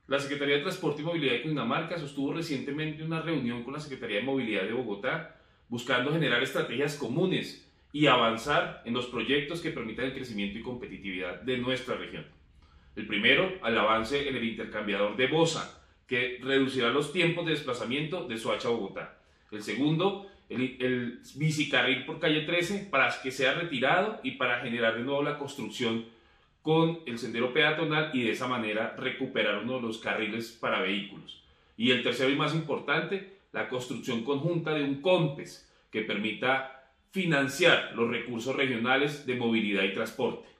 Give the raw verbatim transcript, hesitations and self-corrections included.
La Secretaría de Transporte y Movilidad de Cundinamarca sostuvo recientemente una reunión con la Secretaría de Movilidad de Bogotá, buscando generar estrategias comunes y avanzar en los proyectos que permitan el crecimiento y competitividad de nuestra región. El primero, el avance en el intercambiador de Bosa, que reducirá los tiempos de desplazamiento de Soacha a Bogotá. El segundo, el, el bicicarril por calle trece, para que sea retirado y para generar de nuevo la construcción con el sendero peatonal y de esa manera recuperar uno de los carriles para vehículos. Y el tercero y más importante, la construcción conjunta de un COMPES que permita financiar los recursos regionales de movilidad y transporte.